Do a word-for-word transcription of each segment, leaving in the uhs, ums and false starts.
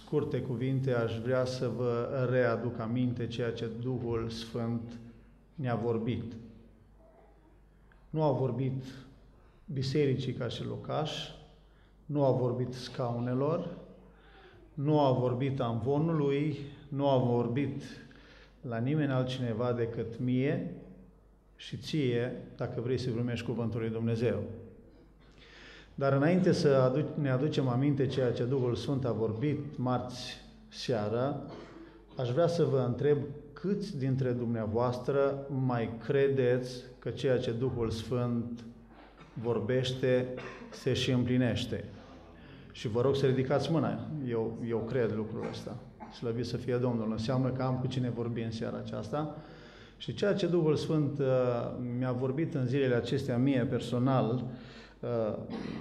scurte cuvinte aș vrea să vă readuc aminte ceea ce Duhul Sfânt ne-a vorbit. Nu a vorbit bisericii ca și locaș, nu a vorbit scaunelor, nu a vorbit amvonului, nu a vorbit la nimeni altcineva decât mie și ție, dacă vrei să primești cuvântul lui Dumnezeu. Dar înainte să aduc, ne aducem aminte ceea ce Duhul Sfânt a vorbit marți seara, aș vrea să vă întreb câți dintre dumneavoastră mai credeți că ceea ce Duhul Sfânt vorbește se și împlinește. Și vă rog să ridicați mâna. Eu, eu cred lucrul ăsta. Slăvit să fie Domnul. Înseamnă că am cu cine vorbi în seara aceasta. Și ceea ce Duhul Sfânt uh, mi-a vorbit în zilele acestea mie personal, uh,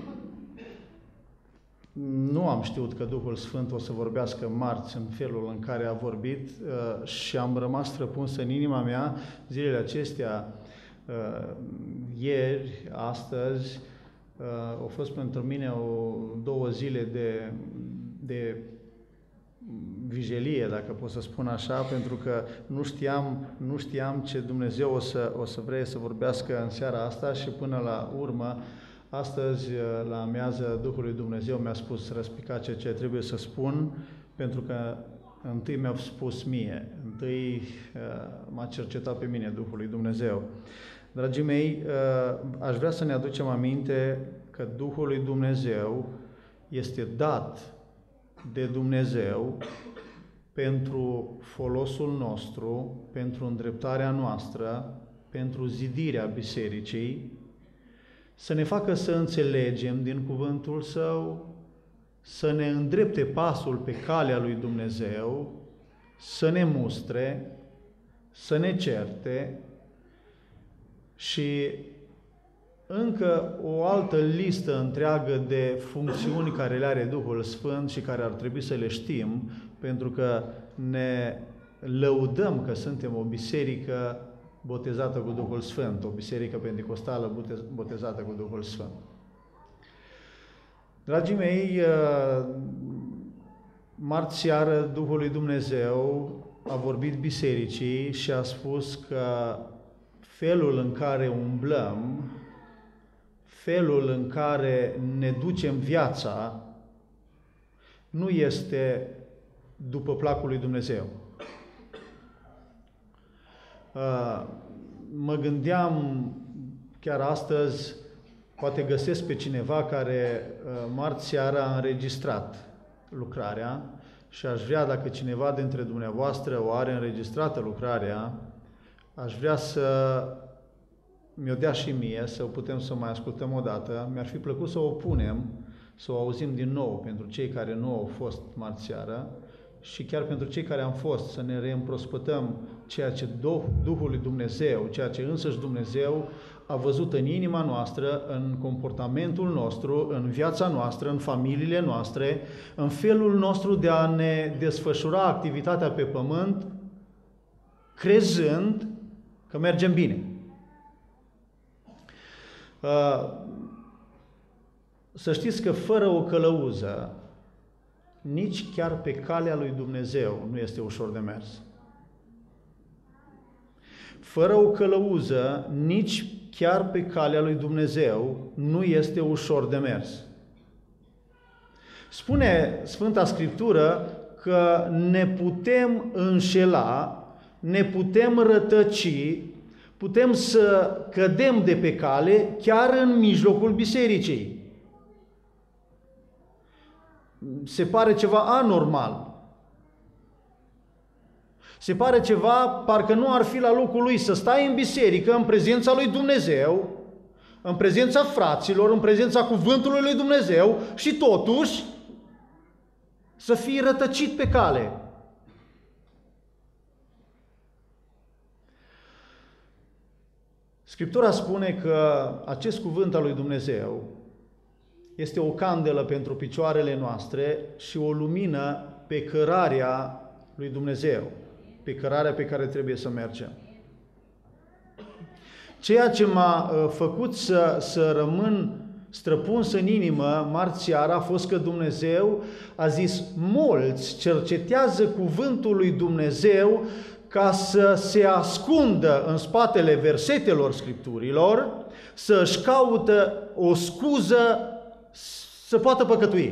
nu am știut că Duhul Sfânt o să vorbească marți în felul în care a vorbit uh, și am rămas străpuns în inima mea zilele acestea, uh, ieri, astăzi. Uh, au fost pentru mine o, două zile de, de vigilie, dacă pot să spun așa, pentru că nu știam, nu știam ce Dumnezeu o să, o să vrea să vorbească în seara asta și până la urmă, astăzi, la amiază, Duhul lui Dumnezeu mi-a spus răspicat ce, ce trebuie să spun, pentru că întâi mi-a spus mie, întâi m-a cercetat pe mine Duhul lui Dumnezeu. Dragii mei, aș vrea să ne aducem aminte că Duhul lui Dumnezeu este dat de Dumnezeu pentru folosul nostru, pentru îndreptarea noastră, pentru zidirea bisericii, să ne facă să înțelegem din cuvântul Său, să ne îndrepte pasul pe calea lui Dumnezeu, să ne mustre, să ne certe și încă o altă listă întreagă de funcțiuni care le are Duhul Sfânt și care ar trebui să le știm, pentru că ne lăudăm că suntem o biserică botezată cu Duhul Sfânt, o biserică penticostală botezată cu Duhul Sfânt. Dragii mei, marți seară Duhul lui Dumnezeu a vorbit bisericii și a spus că felul în care umblăm, felul în care ne ducem viața, nu este după placul lui Dumnezeu. Mă gândeam chiar astăzi, poate găsesc pe cineva care marți seara a înregistrat lucrarea și aș vrea, dacă cineva dintre dumneavoastră o are înregistrată lucrarea, aș vrea să mi-o dea și mie, să putem să mai ascultăm o dată. Mi-ar fi plăcut să o punem, să o auzim din nou pentru cei care nu au fost marți seară și chiar pentru cei care am fost, să ne reîmprospătăm ceea ce Duhul lui Dumnezeu, ceea ce însăși Dumnezeu a văzut în inima noastră, în comportamentul nostru, în viața noastră, în familiile noastre, în felul nostru de a ne desfășura activitatea pe pământ, crezând că mergem bine. Să știți că fără o călăuză, nici chiar pe calea lui Dumnezeu nu este ușor de mers. Fără o călăuză, nici chiar pe calea lui Dumnezeu nu este ușor de mers. Spune Sfânta Scriptură că ne putem înșela, ne putem rătăci, putem să cădem de pe cale chiar în mijlocul bisericii. Se pare ceva anormal. Se pare ceva, parcă nu ar fi la locul lui să stai în biserică, în prezența lui Dumnezeu, în prezența fraților, în prezența cuvântului lui Dumnezeu și totuși să fii rătăcit pe cale. Scriptura spune că acest cuvânt al lui Dumnezeu este o candelă pentru picioarele noastre și o lumină pe cărarea lui Dumnezeu, pe cărarea pe care trebuie să mergem. Ceea ce m-a făcut să, să rămân străpuns în inimă, marți seara, a fost că Dumnezeu a zis: mulți cercetează cuvântul lui Dumnezeu ca să se ascundă în spatele versetelor Scripturilor, să-și caută o scuză să poată păcătui.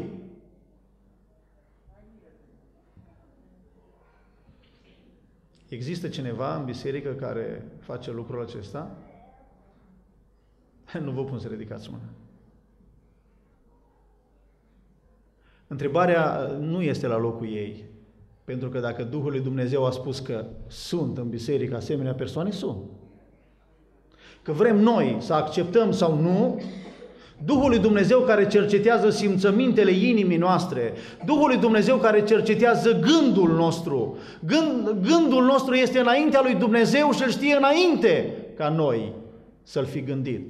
Există cineva în biserică care face lucrul acesta? Nu vă pun să ridicați mâna. Întrebarea nu este la locul ei, pentru că dacă Duhul lui Dumnezeu a spus că sunt în biserică asemenea persoane, sunt. Că vrem noi să acceptăm sau nu, Duhul lui Dumnezeu care cercetează simțămintele inimii noastre, Duhul lui Dumnezeu care cercetează gândul nostru, Gând, gândul nostru este înaintea lui Dumnezeu și îl știe înainte ca noi să-l fi gândit.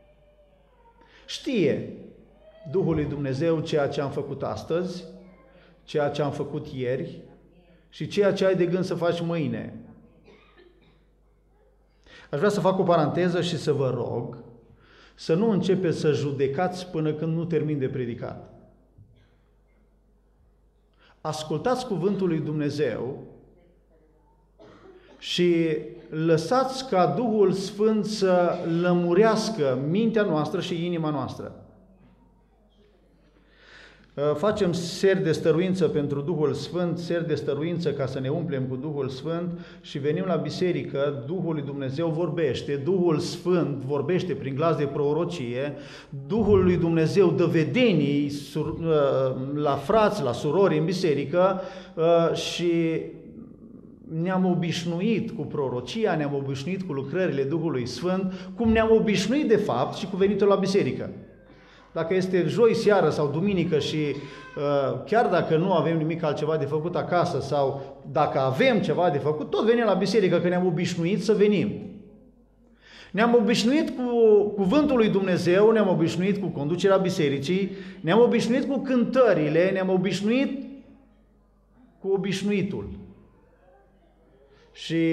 Știe Duhul lui Dumnezeu ceea ce am făcut astăzi, ceea ce am făcut ieri și ceea ce ai de gând să faci mâine. Aș vrea să fac o paranteză și să vă rog să nu începeți să judecați până când nu termin de predicat. Ascultați cuvântul lui Dumnezeu și lăsați ca Duhul Sfânt să lămurească mintea noastră și inima noastră. Facem seri de stăruință pentru Duhul Sfânt, seri de stăruință ca să ne umplem cu Duhul Sfânt și venim la biserică, Duhul lui Dumnezeu vorbește, Duhul Sfânt vorbește prin glas de prorocie, Duhul lui Dumnezeu dă vedenii la frați, la surori în biserică și ne-am obișnuit cu prorocia, ne-am obișnuit cu lucrările Duhului Sfânt, cum ne-am obișnuit de fapt și cu venitul la biserică. Dacă este joi seară sau duminică și uh, chiar dacă nu avem nimic altceva de făcut acasă sau dacă avem ceva de făcut, tot venim la biserică, că ne-am obișnuit să venim. Ne-am obișnuit cu cuvântul lui Dumnezeu, ne-am obișnuit cu conducerea bisericii, ne-am obișnuit cu cântările, ne-am obișnuit cu obișnuitul. Și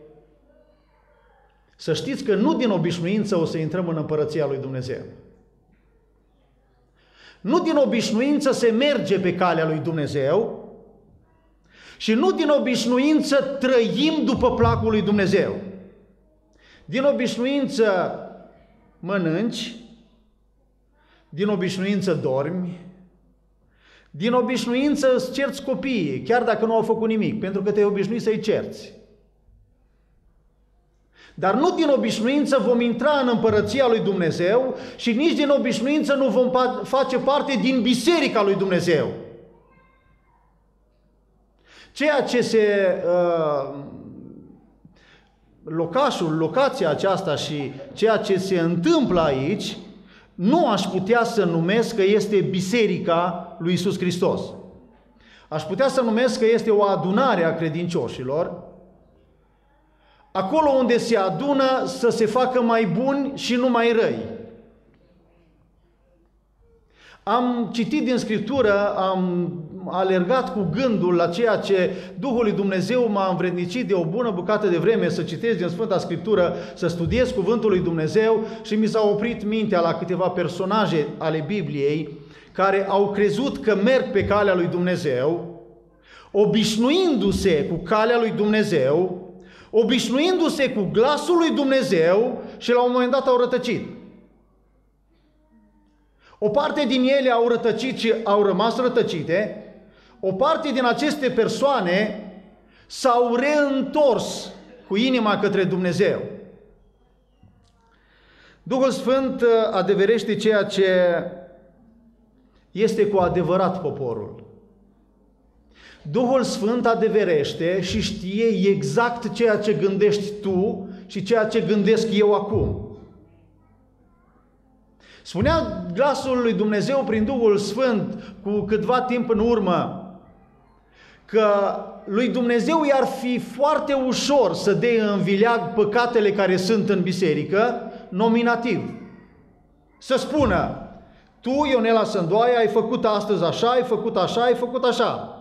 să știți că nu din obișnuință o să intrăm în împărăția lui Dumnezeu. Nu din obișnuință se merge pe calea lui Dumnezeu și nu din obișnuință trăim după placul lui Dumnezeu. Din obișnuință mănânci, din obișnuință dormi, din obișnuință îți cerți copiii, chiar dacă nu au făcut nimic, pentru că te-ai obișnuit să-i cerți. Dar nu din obișnuință vom intra în împărăția lui Dumnezeu și nici din obișnuință nu vom face parte din biserica lui Dumnezeu. Ceea ce se... Uh, locașul, locația aceasta și ceea ce se întâmplă aici, nu aș putea să numesc că este biserica lui Iisus Hristos. Aș putea să numesc că este o adunare a credincioșilor, acolo unde se adună să se facă mai buni și nu mai răi. Am citit din Scriptură, am alergat cu gândul la ceea ce Duhul lui Dumnezeu m-a învrednicit de o bună bucată de vreme să citesc din Sfânta Scriptură, să studiez cuvântul lui Dumnezeu și mi s-a oprit mintea la câteva personaje ale Bibliei care au crezut că merg pe calea lui Dumnezeu, obișnuindu-se cu calea lui Dumnezeu, obișnuindu-se cu glasul lui Dumnezeu și la un moment dat au rătăcit. O parte din ele au rătăcit și au rămas rătăcite, o parte din aceste persoane s-au reîntors cu inima către Dumnezeu. Duhul Sfânt adeverește ceea ce este cu adevărat poporul. Duhul Sfânt adeverește și știe exact ceea ce gândești tu și ceea ce gândesc eu acum. Spunea glasul lui Dumnezeu prin Duhul Sfânt cu câtva timp în urmă că lui Dumnezeu i-ar fi foarte ușor să dea în vileag păcatele care sunt în biserică, nominativ. Să spună, tu, Ionela Sândoaia, ai făcut astăzi așa, ai făcut așa, ai făcut așa.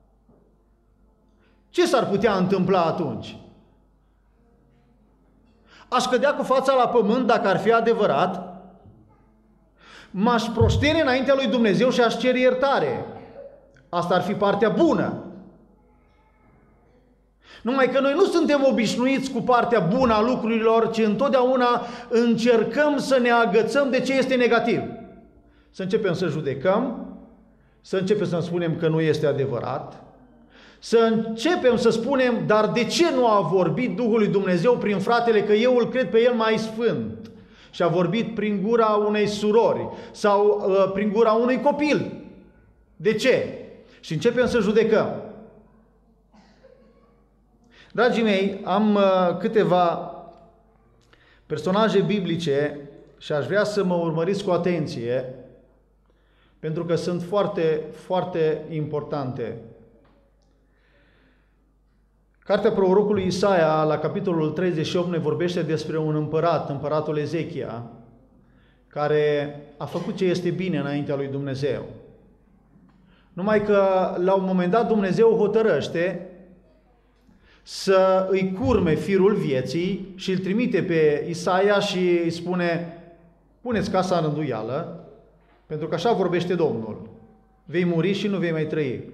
Ce s-ar putea întâmpla atunci? Aș cădea cu fața la pământ dacă ar fi adevărat, m-aș proștene înaintea lui Dumnezeu și aș cere iertare. Asta ar fi partea bună. Numai că noi nu suntem obișnuiți cu partea bună a lucrurilor, ci întotdeauna încercăm să ne agățăm de ce este negativ. Să începem să judecăm, să începem să spunem că nu este adevărat, să începem să spunem, dar de ce nu a vorbit Duhul lui Dumnezeu prin fratele, că eu îl cred pe el mai sfânt? Și a vorbit prin gura unei surori sau uh, prin gura unui copil. De ce? Și începem să judecăm. Dragii mei, am uh, câteva personaje biblice și aș vrea să mă urmăriți cu atenție, pentru că sunt foarte, foarte importante. Cartea prorocului Isaia, la capitolul treizeci și opt, ne vorbește despre un împărat, împăratul Ezechia, care a făcut ce este bine înaintea lui Dumnezeu. Numai că, la un moment dat, Dumnezeu hotărăște să îi curme firul vieții și îl trimite pe Isaia și îi spune: puneți casa în rânduială, pentru că așa vorbește Domnul. Vei muri și nu vei mai trăi.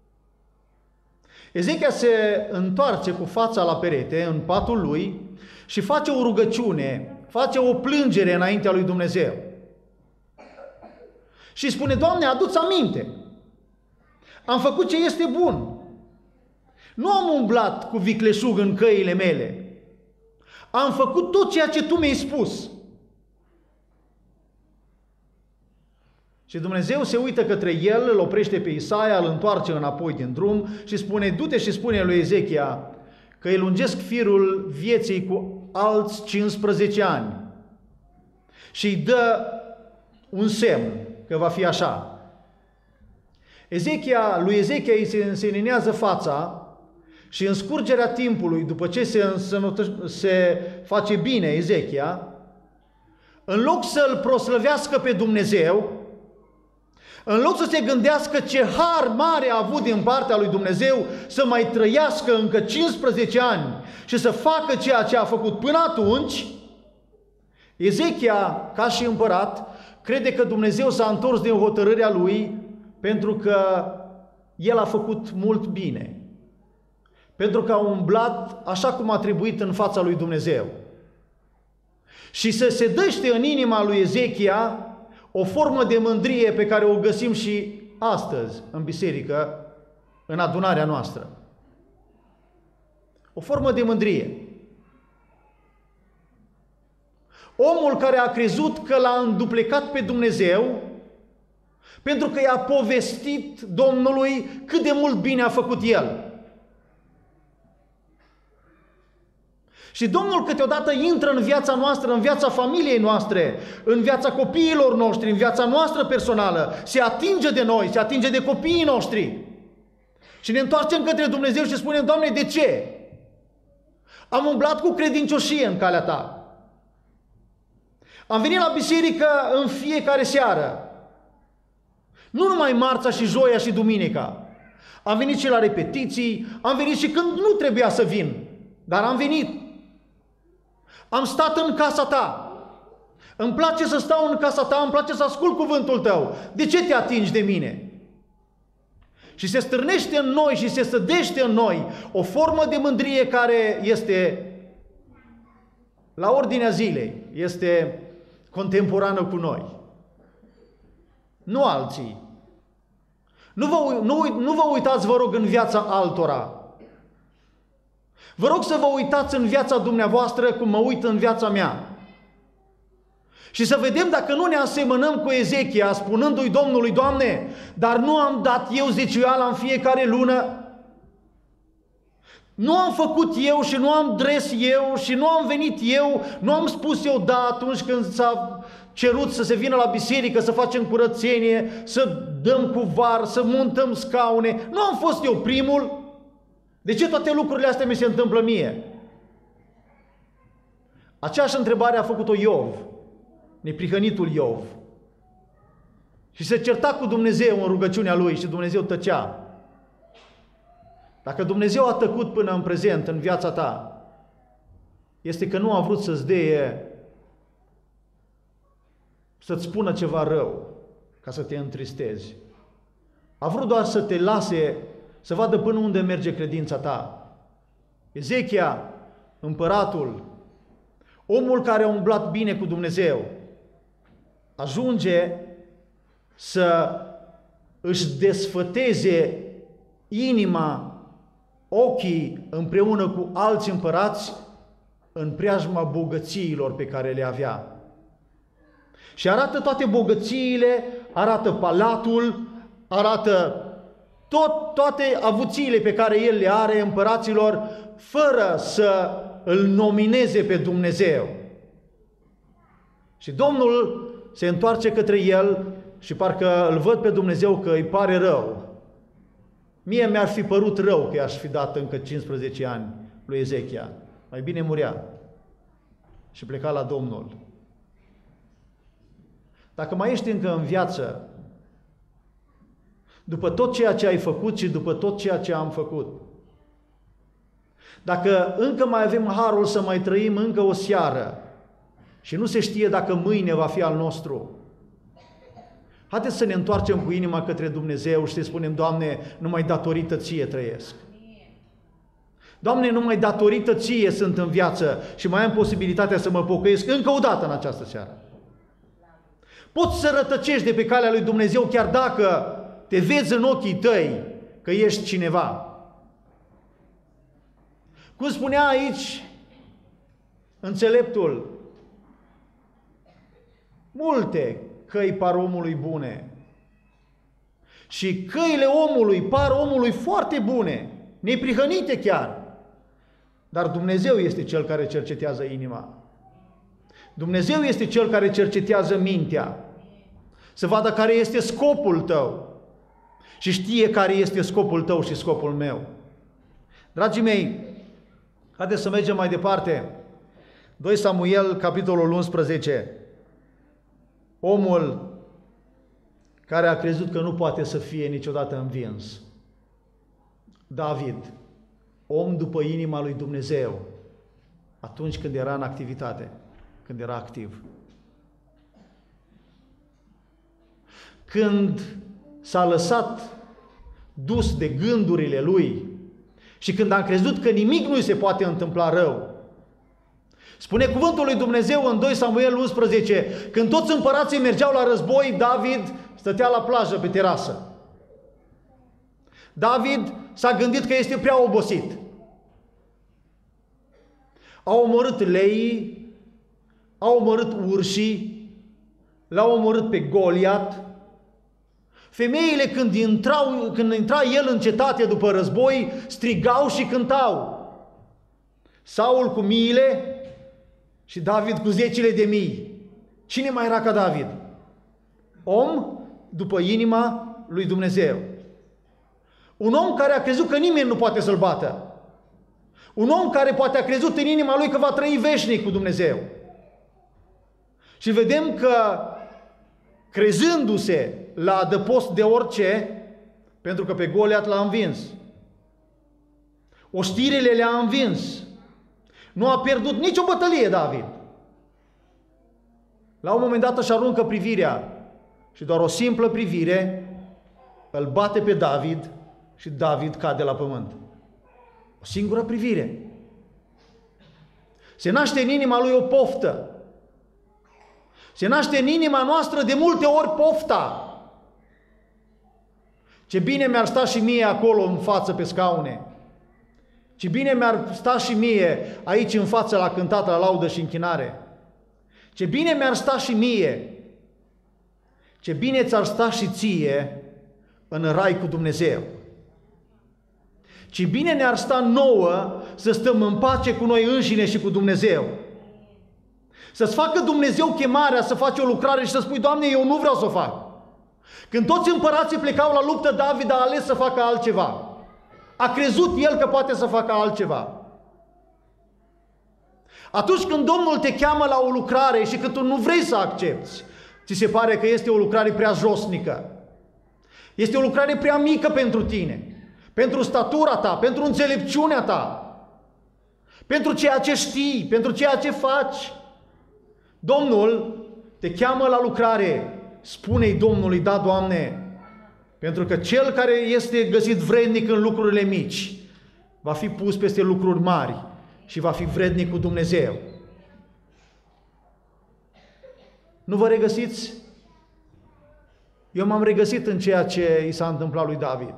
Ezechia se întoarce cu fața la perete, în patul lui, și face o rugăciune, face o plângere înaintea lui Dumnezeu. Și spune: Doamne, adu-ți aminte, am făcut ce este bun. Nu am umblat cu vicleșug în căile mele. Am făcut tot ceea ce Tu mi-ai spus. Și Dumnezeu se uită către el, îl oprește pe Isaia, îl întoarce înapoi din drum și spune: du-te și spune lui Ezechia că îi lungesc firul vieții cu alți cincisprezece ani. Și îi dă un semn că va fi așa. Ezechia, lui Ezechia îi se înseninează fața și în scurgerea timpului, după ce se, se face bine Ezechia, în loc să-L proslăvească pe Dumnezeu, în loc să se gândească ce har mare a avut din partea lui Dumnezeu să mai trăiască încă cincisprezece ani și să facă ceea ce a făcut până atunci, Ezechia, ca și împărat, crede că Dumnezeu s-a întors din hotărârea lui pentru că el a făcut mult bine. Pentru că a umblat așa cum a trebuit în fața lui Dumnezeu. Și se sedăște în inima lui Ezechia o formă de mândrie pe care o găsim și astăzi în biserică, în adunarea noastră. O formă de mândrie. Omul care a crezut că l-a înduplecat pe Dumnezeu pentru că i-a povestit Domnului cât de mult bine a făcut el. Și Domnul câteodată intră în viața noastră, în viața familiei noastre, în viața copiilor noștri, în viața noastră personală, se atinge de noi, se atinge de copiii noștri. Și ne întoarcem către Dumnezeu și spunem: Doamne, de ce? Am umblat cu credincioșie în calea Ta. Am venit la biserică în fiecare seară. Nu numai marța și joia și duminica. Am venit și la repetiții, am venit și când nu trebuia să vin, dar am venit. Am stat în casa Ta. Îmi place să stau în casa Ta, îmi place să ascult cuvântul Tău. De ce te atingi de mine? Și se stârnește în noi și se sădește în noi o formă de mândrie care este la ordinea zilei, este contemporană cu noi. Nu alții. Nu vă, nu, nu vă uitați, vă rog, în viața altora. Vă rog să vă uitați în viața dumneavoastră cum mă uit în viața mea. Și să vedem dacă nu ne asemănăm cu Ezechia, spunându-i Domnului: Doamne, dar nu am dat eu zeciuiala în fiecare lună? Nu am făcut eu și nu am dres eu și nu am venit eu, nu am spus eu da atunci când s-a cerut să se vină la biserică, să facem curățenie, să dăm cu var, să montăm scaune. Nu am fost eu primul? De ce toate lucrurile astea mi se întâmplă mie? Aceeași întrebare a făcut-o Iov, neprihănitul Iov. Și se certa cu Dumnezeu în rugăciunea lui și Dumnezeu tăcea. Dacă Dumnezeu a tăcut până în prezent în viața ta, este că nu a vrut să-ți dea să-ți spună ceva rău, ca să te întristezi. A vrut doar să te lase să vadă până unde merge credința ta. Ezechia, împăratul, omul care a umblat bine cu Dumnezeu, ajunge să își desfăteze inima, ochii împreună cu alți împărați în preajma bogățiilor pe care le avea. Și arată toate bogățiile, arată palatul, arată tot, toate avuțiile pe care el le are împăraților, fără să îl nomineze pe Dumnezeu. Și Domnul se întoarce către el și parcă îl văd pe Dumnezeu că îi pare rău. Mie mi-ar fi părut rău că i-aș fi dat încă cincisprezece ani lui Ezechia. Mai bine murea și pleca la Domnul. Dacă mai ești încă în viață, după tot ceea ce ai făcut și după tot ceea ce am făcut, dacă încă mai avem harul să mai trăim încă o seară și nu se știe dacă mâine va fi al nostru, haideți să ne întoarcem cu inima către Dumnezeu și să spunem: Doamne, numai datorită Ție trăiesc. Doamne, numai datorită Ție sunt în viață și mai am posibilitatea să mă pocăiesc încă o dată în această seară. Poți să rătăcești de pe calea lui Dumnezeu chiar dacă te vezi în ochii tăi că ești cineva. Cum spunea aici înțeleptul, multe căi par omului bune și căile omului par omului foarte bune, neprihănite chiar, dar Dumnezeu este Cel care cercetează inima. Dumnezeu este Cel care cercetează mintea, să vadă care este scopul tău și știe care este scopul tău și scopul meu. Dragii mei, haideți să mergem mai departe. doi Samuel, capitolul unsprezece. Omul care a crezut că nu poate să fie niciodată învins. David, om după inima lui Dumnezeu, atunci când era în activitate, când era activ. Când s-a lăsat dus de gândurile lui și când a crezut că nimic nu-i se poate întâmpla rău. Spune cuvântul lui Dumnezeu în doi Samuel unsprezece, când toți împărații mergeau la război, David stătea la plajă pe terasă. David s-a gândit că este prea obosit. A omorât leii, a omorât urșii, l-a omorât pe Goliat. Femeile când, intrau, când intra el în cetate după război, strigau și cântau. Saul cu miile și David cu zecile de mii. Cine mai era ca David? Om după inima lui Dumnezeu. Un om care a crezut că nimeni nu poate să-l bată. Un om care poate a crezut în inima lui că va trăi veșnic cu Dumnezeu. Și vedem că crezându-se la adăpost de orice, pentru că pe Goliat l-a învins, oștirile le-a învins, nu a pierdut nicio bătălie David. La un moment dat își aruncă privirea și doar o simplă privire îl bate pe David și David cade la pământ. O singură privire. Se naște în inima lui o poftă. Se naște în inima noastră de multe ori pofta. Ce bine mi-ar sta și mie acolo în față pe scaune. Ce bine mi-ar sta și mie aici în față la cântat, la laudă și închinare. Ce bine mi-ar sta și mie. Ce bine ți-ar sta și ție în rai cu Dumnezeu. Ce bine ne-ar sta nouă să stăm în pace cu noi înșine și cu Dumnezeu. Să-ți facă Dumnezeu chemarea să faci o lucrare și să spui: Doamne, eu nu vreau să o fac. Când toți împărații plecau la luptă, David a ales să facă altceva. A crezut el că poate să facă altceva. Atunci când Domnul te cheamă la o lucrare și că tu nu vrei să accepti, ți se pare că este o lucrare prea josnică. Este o lucrare prea mică pentru tine, pentru statura ta, pentru înțelepciunea ta, pentru ceea ce știi, pentru ceea ce faci. Domnul te cheamă la lucrare, spune-i Domnului, da, Doamne, pentru că cel care este găsit vrednic în lucrurile mici va fi pus peste lucruri mari și va fi vrednic cu Dumnezeu. Nu vă regăsiți? Eu m-am regăsit în ceea ce i s-a întâmplat lui David.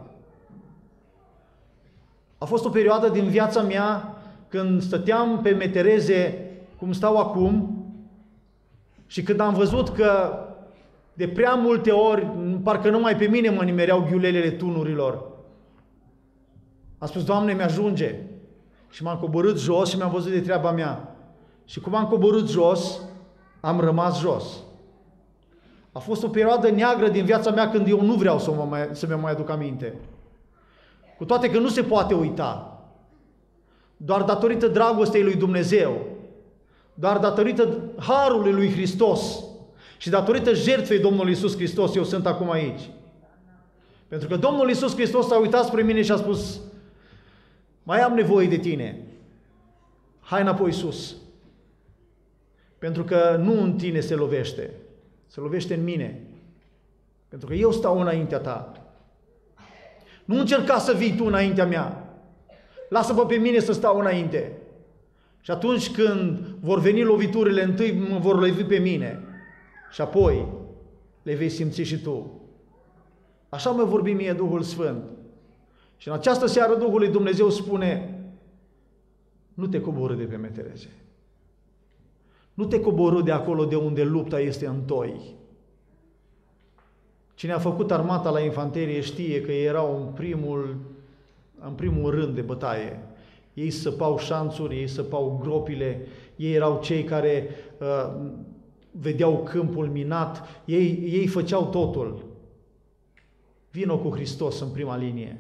A fost o perioadă din viața mea când stăteam pe metereze cum stau acum și când am văzut că de prea multe ori, parcă numai pe mine mă nimereau ghiulelele tunurilor. Am spus, Doamne, mi-ajunge. Și m-am coborât jos și mi-am văzut de treaba mea. Și cum am coborât jos, am rămas jos. A fost o perioadă neagră din viața mea când eu nu vreau să mă mai, să mi mai aduc aminte. Cu toate că nu se poate uita. Doar datorită dragostei lui Dumnezeu, doar datorită harului lui Hristos și datorită jertfei Domnului Iisus Hristos, eu sunt acum aici. Pentru că Domnul Iisus Hristos s-a uitat spre mine și a spus, mai am nevoie de tine. Hai înapoi sus. Pentru că nu în tine se lovește, se lovește în mine. Pentru că eu stau înaintea ta. Nu încerca să vii tu înaintea mea. Lasă-mă pe mine să stau înainte. Și atunci când vor veni loviturile, întâi mă vor lovi pe mine. Și apoi le vei simți și tu. Așa mă vorbi mie Duhul Sfânt. Și în această seară Duhul lui Dumnezeu spune, nu te coborî de pe metereze. Nu te coborî de acolo de unde lupta este în toi. Cine a făcut armata la infanterie știe că erau în primul, în primul rând de bătaie. Ei săpau șanțuri, ei săpau gropile, ei erau cei care uh, vedeau câmpul minat, ei, ei făceau totul. Vino cu Hristos în prima linie.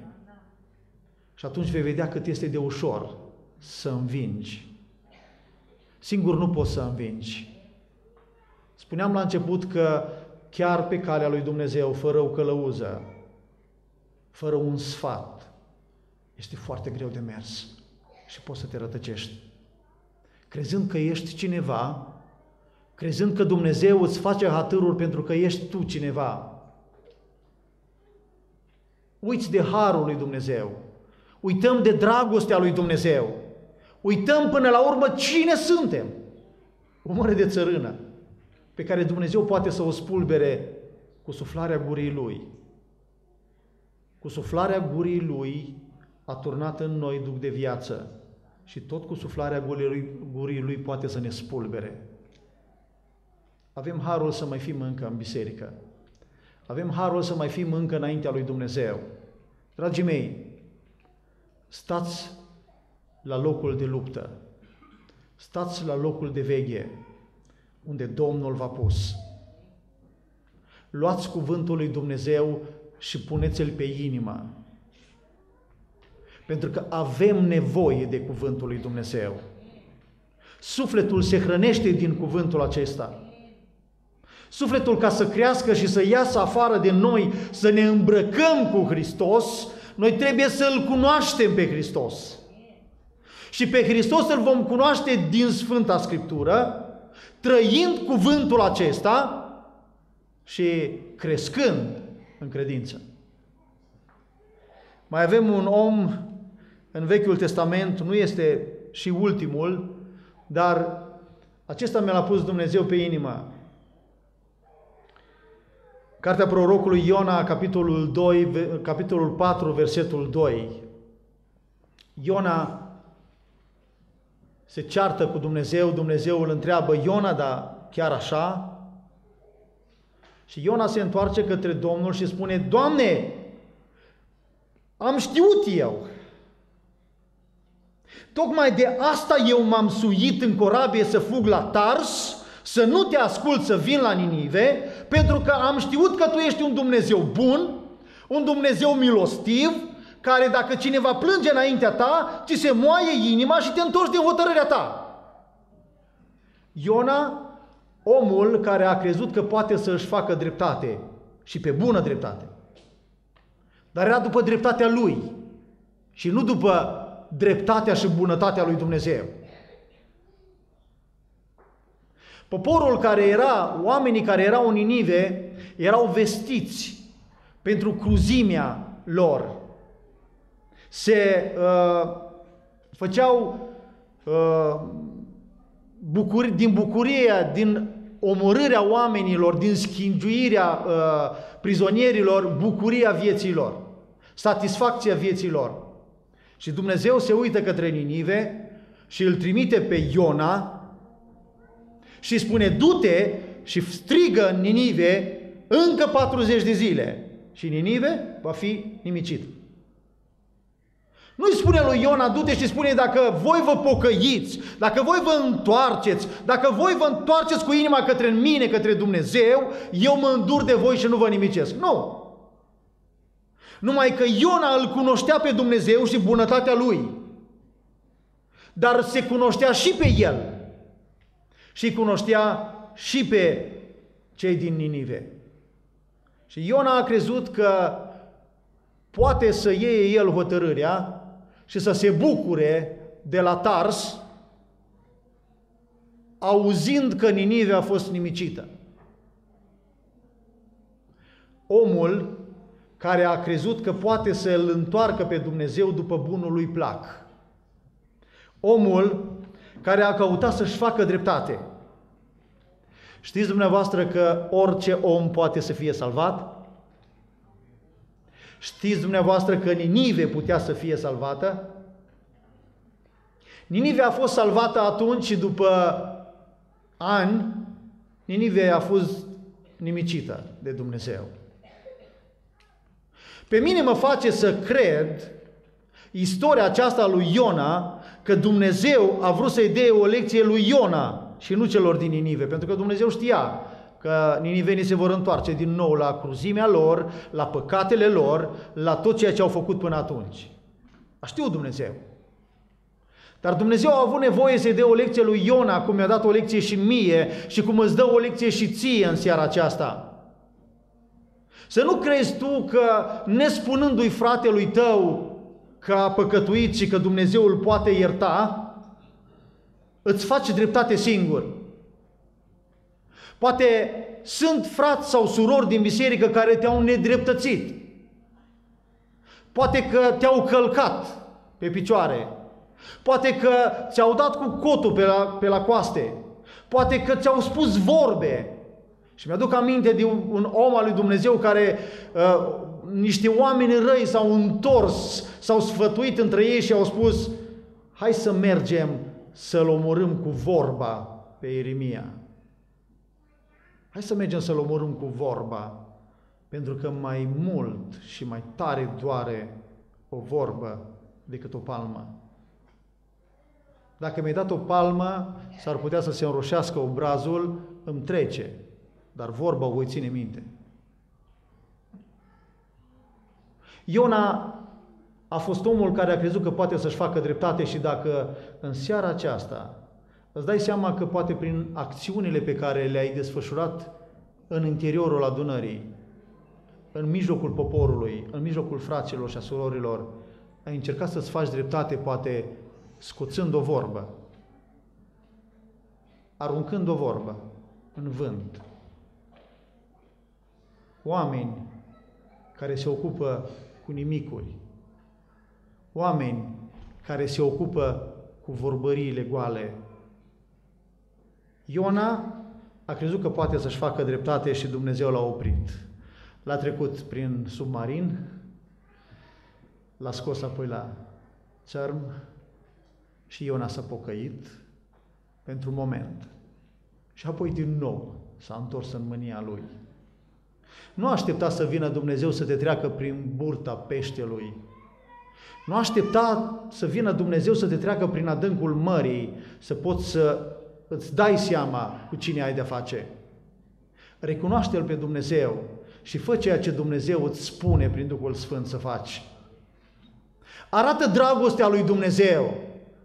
Și atunci vei vedea cât este de ușor să învingi. Singur nu poți să învingi. Spuneam la început că chiar pe calea lui Dumnezeu, fără o călăuză, fără un sfat, este foarte greu de mers și poți să te rătăcești. Crezând că ești cineva, crezând că Dumnezeu îți face hatârul pentru că ești tu cineva. Uiți de harul lui Dumnezeu. Uităm de dragostea lui Dumnezeu. Uităm până la urmă cine suntem. O mare de țărână pe care Dumnezeu poate să o spulbere cu suflarea gurii Lui. Cu suflarea gurii Lui a turnat în noi duc de viață și tot cu suflarea gurii Lui, gurii Lui poate să ne spulbere. Avem harul să mai fim încă în biserică. Avem harul să mai fim încă înaintea lui Dumnezeu. Dragii mei, stați la locul de luptă. Stați la locul de veche, unde Domnul v-a pus. Luați cuvântul lui Dumnezeu și puneți-l pe inimă. Pentru că avem nevoie de cuvântul lui Dumnezeu. Sufletul se hrănește din cuvântul acesta. Sufletul, ca să crească și să iasă afară de noi, să ne îmbrăcăm cu Hristos, noi trebuie să-L cunoaștem pe Hristos. Și pe Hristos îl vom cunoaște din Sfânta Scriptură, trăind cuvântul acesta și crescând în credință. Mai avem un om în Vechiul Testament, nu este și ultimul, dar acesta mi l-a pus Dumnezeu pe inimă. Cartea prorocului Iona, capitolul doi, capitolul patru, versetul doi. Iona se ceartă cu Dumnezeu, Dumnezeu îl întreabă, Iona, dar chiar așa? Și Iona se întoarce către Domnul și spune, Doamne, am știut eu. Tocmai de asta eu m-am suit în corabie să fug la Tars, să nu te ascult să vin la Ninive, pentru că am știut că Tu ești un Dumnezeu bun, un Dumnezeu milostiv, care dacă cineva plânge înaintea Ta, ți se moaie inima și te întorci din hotărârea Ta. Iona, omul care a crezut că poate să-și facă dreptate și pe bună dreptate, dar era după dreptatea lui și nu după dreptatea și bunătatea lui Dumnezeu. Poporul care era, oamenii care erau în Ninive, erau vestiți pentru cruzimea lor. Se uh, făceau uh, bucuri, din bucuria, din omorârea oamenilor, din schingiuirea uh, prizonierilor, bucuria vieților, satisfacția vieților. Și Dumnezeu se uită către Ninive și îl trimite pe Iona și spune: du-te și strigă în Ninive încă patruzeci de zile și Ninive va fi nimicită. Nu-i spune lui Iona: du-te și spune, dacă voi vă pocăiți, dacă voi vă întoarceți, dacă voi vă întoarceți cu inima către mine, către Dumnezeu, eu mă îndur de voi și nu vă nimicesc. Nu! Numai că Iona îl cunoștea pe Dumnezeu și bunătatea Lui, dar se cunoștea și pe el și cunoștea și pe cei din Ninive. Și Iona a crezut că poate să iei el hotărârea și să se bucure de la Tars, auzind că Ninive a fost nimicită. Omul care a crezut că poate să îl întoarcă pe Dumnezeu după bunul lui plac. Omul care a căutat să-și facă dreptate. Știți dumneavoastră că orice om poate să fie salvat? Știți dumneavoastră că Ninive putea să fie salvată? Ninive a fost salvată atunci și după ani, Ninive a fost nimicită de Dumnezeu. Pe mine mă face să cred istoria aceasta lui Iona, că Dumnezeu a vrut să-i dea o lecție lui Iona și nu celor din Ninive, pentru că Dumnezeu știa că ninivenii se vor întoarce din nou la cruzimea lor, la păcatele lor, la tot ceea ce au făcut până atunci. A știut Dumnezeu. Dar Dumnezeu a avut nevoie să-i dea o lecție lui Iona, cum mi-a dat o lecție și mie și cum îți dă o lecție și ție în seara aceasta. Să nu crezi tu că, nespunându-i fratelui tău că a păcătuit și că Dumnezeu îl poate ierta, îți faci dreptate singur. Poate sunt frați sau surori din biserică care te-au nedreptățit. Poate că te-au călcat pe picioare. Poate că ți-au dat cu cotul pe la, pe la coaste. Poate că ți-au spus vorbe. Și mi-aduc aminte de un, un om al lui Dumnezeu care, uh, niște oameni răi s-au întors, s-au sfătuit între ei și au spus: hai să mergem să-l omorâm cu vorba pe Ieremia. Hai să mergem să-l omorâm cu vorba, pentru că mai mult și mai tare doare o vorbă decât o palmă. Dacă mi-ai dat o palmă, s-ar putea să se înroșească obrazul, îmi trece, dar vorba o voi ține minte. Iona a fost omul care a crezut că poate să-și facă dreptate și dacă în seara aceasta îți dai seama că poate prin acțiunile pe care le-ai desfășurat în interiorul adunării, în mijlocul poporului, în mijlocul fraților și a surorilor, ai încercat să-ți faci dreptate, poate scoțând o vorbă, aruncând o vorbă în vânt. Oameni care se ocupă cu nimicuri, oameni care se ocupă cu vorbăriile goale. Iona a crezut că poate să-și facă dreptate și Dumnezeu l-a oprit. L-a trecut prin submarin, l-a scos apoi la țărm și Iona s-a pocăit pentru un moment. Și apoi din nou s-a întors în mânia lui. Nu aștepta să vină Dumnezeu să te treacă prin burta peștelui. Nu aștepta să vină Dumnezeu să te treacă prin adâncul mării, să poți să îți dai seama cu cine ai de-a face. Recunoaște-L pe Dumnezeu și fă ceea ce Dumnezeu îți spune prin Duhul Sfânt să faci. Arată dragostea lui Dumnezeu.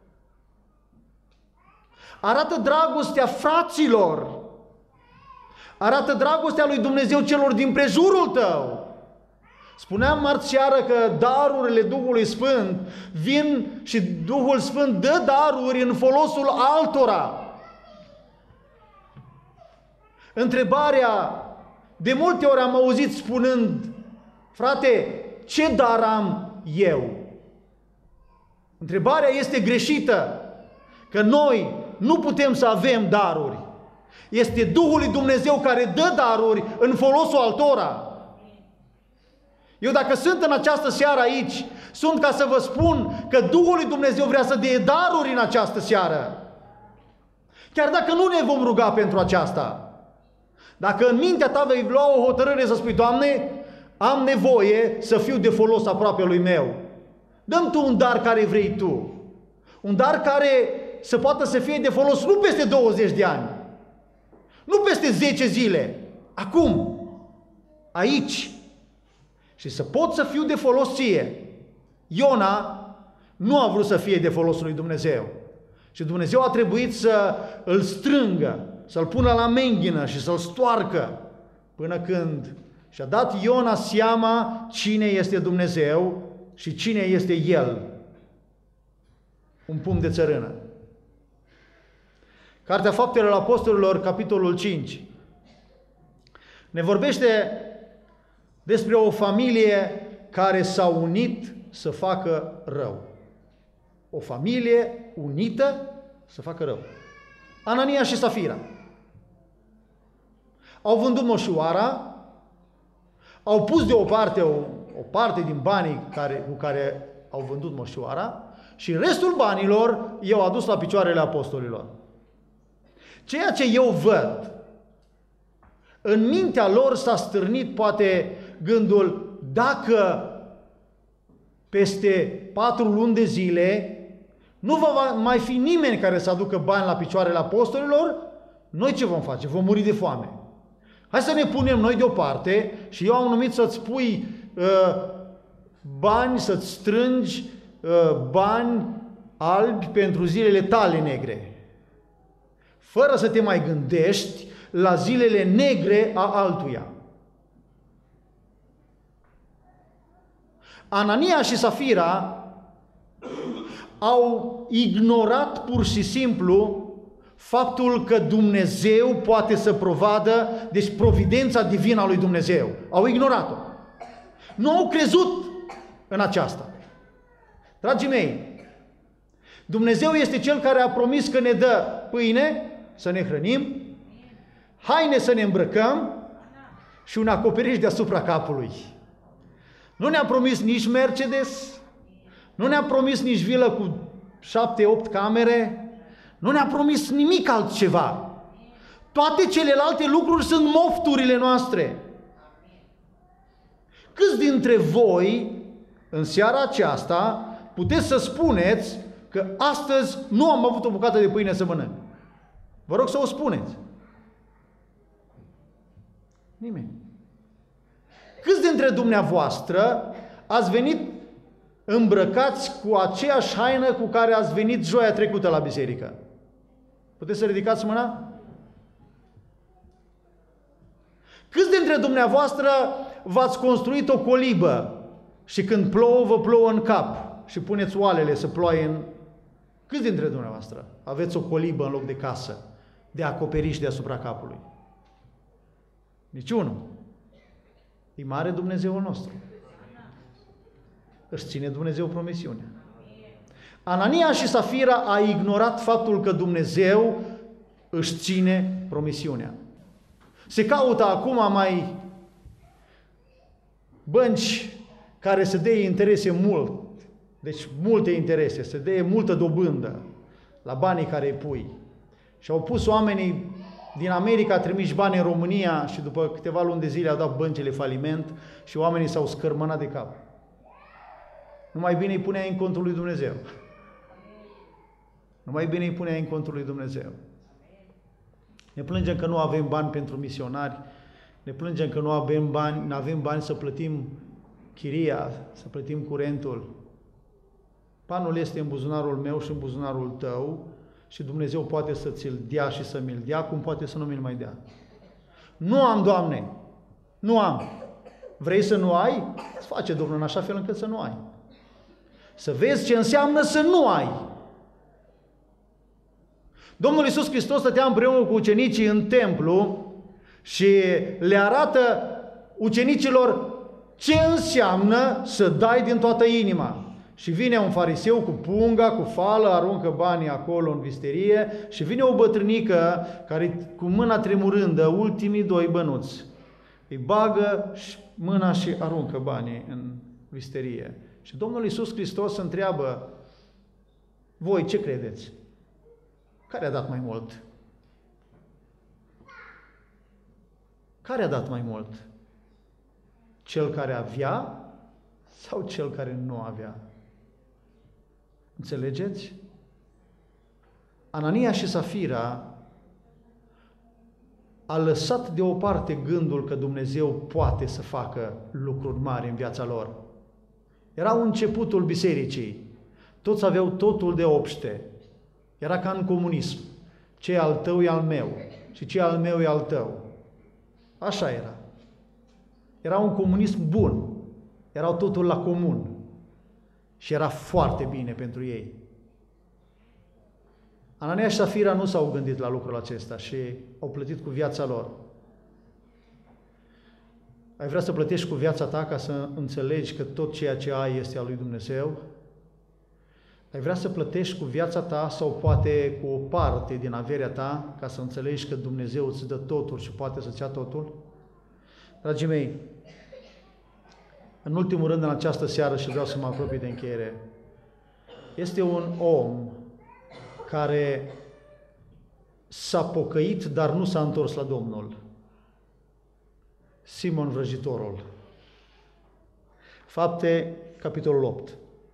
Arată dragostea fraților. Arată dragostea lui Dumnezeu celor din prejurul tău. Spuneam marțiară că darurile Duhului Sfânt vin și Duhul Sfânt dă daruri în folosul altora. Întrebarea, de multe ori am auzit spunând, frate, ce dar am eu? Întrebarea este greșită, că noi nu putem să avem daruri. Este Duhul lui Dumnezeu care dă daruri în folosul altora. Eu dacă sunt în această seară aici, sunt ca să vă spun că Duhul lui Dumnezeu vrea să dea daruri în această seară. Chiar dacă nu ne vom ruga pentru aceasta. Dacă în mintea ta vei lua o hotărâre să spui, Doamne, am nevoie să fiu de folos aproape lui meu. Dă-mi Tu un dar care vrei Tu. Un dar care să poată să fie de folos nu peste douăzeci de ani. Nu peste zece zile. Acum. Aici. Și să pot să fiu de folos ție. Iona nu a vrut să fie de folosul lui Dumnezeu. Și Dumnezeu a trebuit să îl strângă, să-l pună la menghină și să-l stoarcă. Până când și-a dat Iona seama cine este Dumnezeu și cine este El. Un pumn de țărână. Cartea Faptelor Apostolilor, capitolul cinci, ne vorbește despre o familie care s-a unit să facă rău. O familie unită să facă rău. Anania și Safira. Au vândut moșoara, au pus deoparte o, o parte din banii care, cu care au vândut moșoara și restul banilor i-au adus la picioarele apostolilor. Ceea ce eu văd, în mintea lor s-a stârnit poate gândul, dacă peste patru luni de zile nu va mai fi nimeni care să aducă bani la picioarele apostolilor, noi ce vom face? Vom muri de foame. Hai să ne punem noi deoparte și eu am numit să-ți pui uh, bani, să-ți strângi uh, bani albi pentru zilele tale negre. Fără să te mai gândești la zilele negre a altuia. Anania și Safira au ignorat pur și simplu faptul că Dumnezeu poate să provadă, deci providența divină a lui Dumnezeu. Au ignorat-o. Nu au crezut în aceasta. Dragii mei, Dumnezeu este Cel care a promis că ne dă pâine să ne hrănim, haine să ne îmbrăcăm și un acoperiș deasupra capului. Nu ne-a promis nici Mercedes, nu ne-a promis nici vilă cu șapte, opt camere, nu ne-a promis nimic altceva. Toate celelalte lucruri sunt mofturile noastre. Câți dintre voi, în seara aceasta, puteți să spuneți că astăzi nu am avut o bucată de pâine să mănânc? Vă rog să o spuneți. Nimeni. Câți dintre dumneavoastră ați venit îmbrăcați cu aceeași haină cu care ați venit joia trecută la biserică? Puteți să ridicați mâna? Câți dintre dumneavoastră v-ați construit o colibă și când plouă, vă plouă în cap și puneți oalele să ploaie în... Câți dintre dumneavoastră aveți o colibă în loc de casă, de acoperiș deasupra capului? Niciunul. E mare Dumnezeul nostru. Își ține Dumnezeu promisiunea. Anania și Safira a ignorat faptul că Dumnezeu își ține promisiunea. Se caută acum mai bănci care să dea interese mult, deci multe interese, să dea multă dobândă la banii care îi pui. Și au pus oamenii din America, trimiși bani în România și după câteva luni de zile au dat băncile faliment și oamenii s-au scărmănat de cap. Numai bine îi punea în contul lui Dumnezeu. Numai bine îi punea în contul lui Dumnezeu. Ne plângem că nu avem bani pentru misionari, ne plângem că nu avem bani, nu avem bani să plătim chiria, să plătim curentul. Banul este în buzunarul meu și în buzunarul tău și Dumnezeu poate să ți-l dea și să mi-l dea, cum poate să nu mi-l mai dea. Nu am, Doamne, nu am. Vrei să nu ai? Îți face Domnul în așa fel încât să nu ai. Să vezi ce înseamnă să nu ai. Domnul Iisus Hristos stătea împreună cu ucenicii în templu și le arată ucenicilor ce înseamnă să dai din toată inima. Și vine un fariseu cu punga, cu fală, aruncă banii acolo în visterie și vine o bătrânică care cu mâna tremurândă, ultimii doi bănuți, îi bagă mâna și aruncă banii în visterie. Și Domnul Iisus Hristos întreabă: voi ce credeți? Care a dat mai mult? Care a dat mai mult? Cel care avea sau cel care nu avea? Înțelegeți? Anania și Safira a lăsat deoparte gândul că Dumnezeu poate să facă lucruri mari în viața lor. Era începutul bisericii. Toți aveau totul de obște. Era ca în comunism. Ce e al tău e al meu și ce e al meu e al tău. Așa era. Era un comunism bun. Erau totul la comun. Și era foarte bine pentru ei. Anania și Safira nu s-au gândit la lucrul acesta și au plătit cu viața lor. Ai vrea să plătești cu viața ta ca să înțelegi că tot ceea ce ai este al lui Dumnezeu? Ai vrea să plătești cu viața ta sau poate cu o parte din averea ta ca să înțelegi că Dumnezeu îți dă totul și poate să-ți ia totul? Dragii mei, în ultimul rând în această seară, și vreau să mă apropii de încheiere, este un om care s-a pocăit, dar nu s-a întors la Domnul. Simon Vrăjitorul. Fapte, capitolul opt.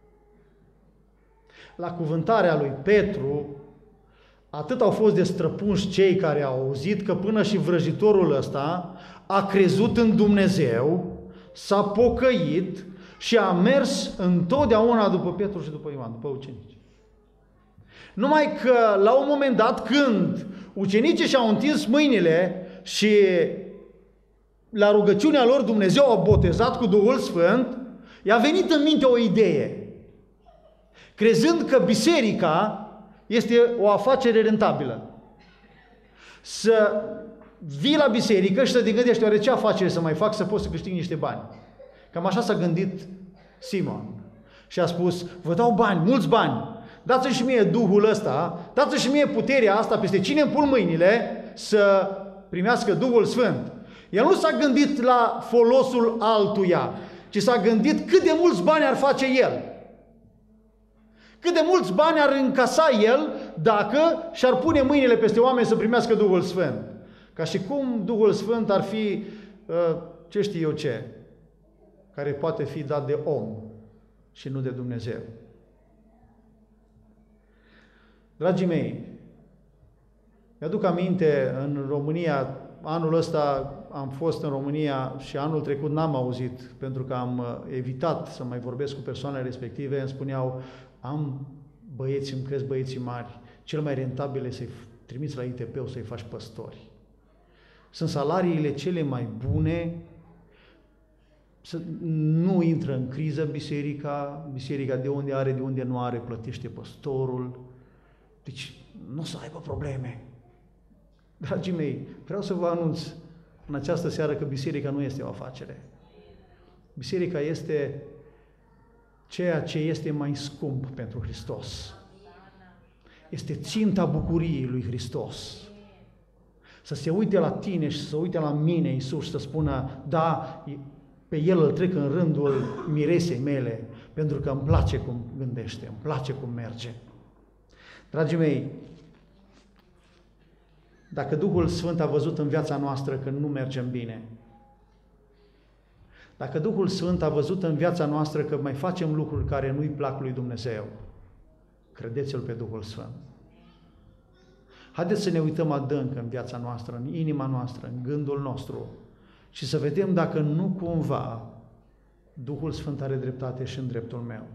La cuvântarea lui Petru, atât au fost de străpunși cei care au auzit, că până și vrăjitorul ăsta a crezut în Dumnezeu, s-a pocăit și a mers întotdeauna după Petru și după Ioan, după ucenici. Numai că la un moment dat, când ucenicii și-au întins mâinile și la rugăciunea lor Dumnezeu a botezat cu Duhul Sfânt, i-a venit în minte o idee. Crezând că biserica este o afacere rentabilă. Să vii la biserică și să te gândești, oare ce afacere să mai fac să pot să câștig niște bani? Cam așa s-a gândit Simon. Și a spus: vă dau bani, mulți bani, dați-mi și mie Duhul ăsta, dați-mi și mie puterea asta peste cine îmi pun mâinile să primească Duhul Sfânt. El nu s-a gândit la folosul altuia, ci s-a gândit cât de mulți bani ar face el. Cât de mulți bani ar încasa el dacă și-ar pune mâinile peste oameni să primească Duhul Sfânt. Ca și cum Duhul Sfânt ar fi, ce știu eu ce, care poate fi dat de om și nu de Dumnezeu. Dragii mei, mi-aduc aminte, în România, anul ăsta am fost în România și anul trecut n-am auzit, pentru că am evitat să mai vorbesc cu persoanele respective, îmi spuneau: am băieți, îmi cresc băieții mari, cel mai rentabil e să-i trimiți la I T P-ul să-i faci păstori. Sunt salariile cele mai bune, nu intră în criză biserica, biserica de unde are, de unde nu are, plătește păstorul, deci nu o să aibă probleme. Dragii mei, vreau să vă anunț în această seară că biserica nu este o afacere. Biserica este ceea ce este mai scump pentru Hristos. Este ținta bucuriei lui Hristos. Să se uite la tine și să se uite la mine, Iisus, și să spună: da, pe El îl trec în rândul miresei mele, pentru că îmi place cum gândește, îmi place cum merge. Dragii mei, dacă Duhul Sfânt a văzut în viața noastră că nu mergem bine, dacă Duhul Sfânt a văzut în viața noastră că mai facem lucruri care nu-i plac lui Dumnezeu, credeți-L pe Duhul Sfânt. Haideți să ne uităm adânc în viața noastră, în inima noastră, în gândul nostru și să vedem dacă nu cumva Duhul Sfânt are dreptate și în dreptul meu.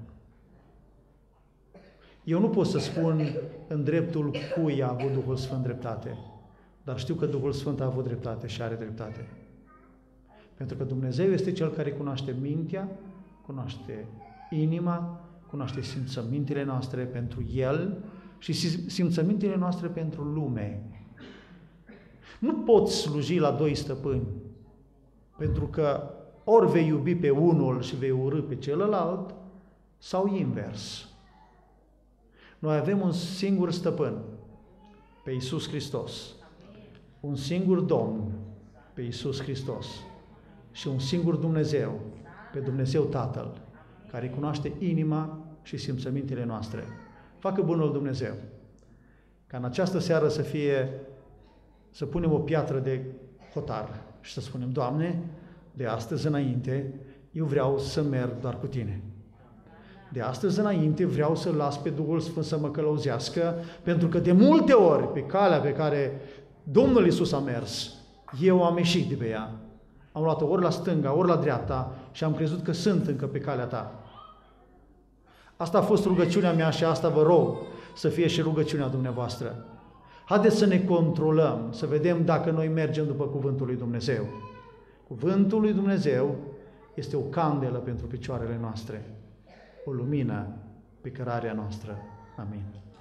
Eu nu pot să spun în dreptul cui a avut Duhul Sfânt dreptate, dar știu că Duhul Sfânt a avut dreptate și are dreptate. Pentru că Dumnezeu este Cel care cunoaște mintea, cunoaște inima, cunoaște simțămintele noastre pentru El și simțămintele noastre pentru lume. Nu poți sluji la doi stăpâni, pentru că ori vei iubi pe unul și vei urâ pe celălalt, sau invers. Noi avem un singur stăpân, pe Iisus Hristos, un singur Domn, pe Iisus Hristos, și un singur Dumnezeu, pe Dumnezeu Tatăl, care cunoaște inima și simțămintele noastre. Facă bunul Dumnezeu ca în această seară să fie, să punem o piatră de hotar și să spunem: Doamne, de astăzi înainte eu vreau să merg doar cu Tine. De astăzi înainte vreau să las pe Duhul Sfânt să mă călăuzească, pentru că de multe ori pe calea pe care Domnul Iisus a mers, eu am ieșit de pe ea. Am luat-o ori la stânga, ori la dreapta și am crezut că sunt încă pe calea Ta. Asta a fost rugăciunea mea și asta vă rog să fie și rugăciunea dumneavoastră. Haideți să ne controlăm, să vedem dacă noi mergem după Cuvântul lui Dumnezeu. Cuvântul lui Dumnezeu este o candelă pentru picioarele noastre, o lumină pe cărarea noastră. Amin.